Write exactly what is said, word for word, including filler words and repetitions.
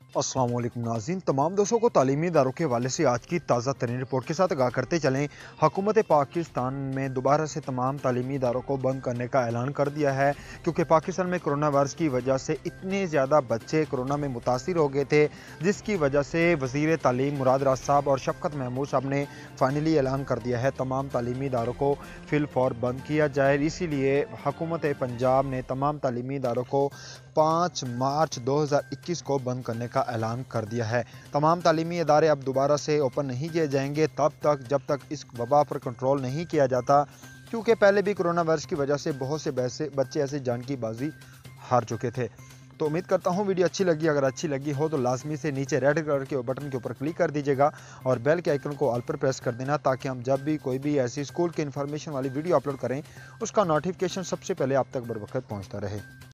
अस्सलाम वालेकुम नाज़रीन, तमाम दोस्तों को तालीमी इदारों के हवाले से आज की ताज़ा तरीन रिपोर्ट के साथ आगाह करते चलें। हुकूमत पाकिस्तान में दोबारा से तमाम तालीमी इदारों को बंद करने का ऐलान कर दिया है, क्योंकि पाकिस्तान में कोरोना वायरस की वजह से इतने ज़्यादा बच्चे कोरोना में मुतासिर हो गए थे, जिसकी वजह से वज़ीर तालीम मुराद राज साहब और शफ़कत महमूद साहब ने फाइनली ऐलान कर दिया है तमाम तालीमी इदारों को फिलफौर बंद किया जाए। इसीलिए हुकूमत पंजाब ने तमाम तालीमी इदारों को पाँच मार्च दो हज़ार इक्कीस को बंद करने का ऐलान कर दिया है। तमाम तालीमी इदारे अब दोबारा से ओपन नहीं किए जाएंगे तब तक जब तक इस वबा पर कंट्रोल नहीं किया जाता, क्योंकि पहले भी कोरोना वायरस की वजह से बहुत से वैसे बच्चे ऐसे जान की बाजी हार चुके थे। तो उम्मीद करता हूँ वीडियो अच्छी लगी। अगर अच्छी लगी हो तो लाजमी से नीचे रेड कलर के बटन के ऊपर क्लिक कर दीजिएगा और बेल के आइकन को ऑल पर प्रेस कर देना, ताकि हम जब भी कोई भी ऐसी स्कूल की इन्फॉर्मेशन वाली वीडियो अपलोड करें उसका नोटिफिकेशन सबसे पहले आप तक बर वक्त पहुँचता रहे।